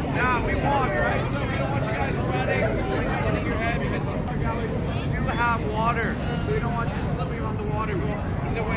Yeah, we walk, right? So we don't want you guys running, falling, and hitting your head because some of our galleries do have water. So we don't want you slipping on the water. We're